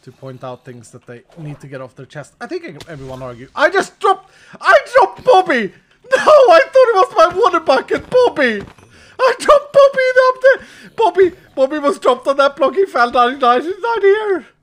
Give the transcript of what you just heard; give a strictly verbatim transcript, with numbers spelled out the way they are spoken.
to point out things that they need to get off their chest. I think everyone argue. I just dropped... I dropped Bobby! No, I thought it was my water bucket, Bobby! I dropped Bobby up there! Bobby, Bobby was dropped on that block, he fell down, he died, he's not here!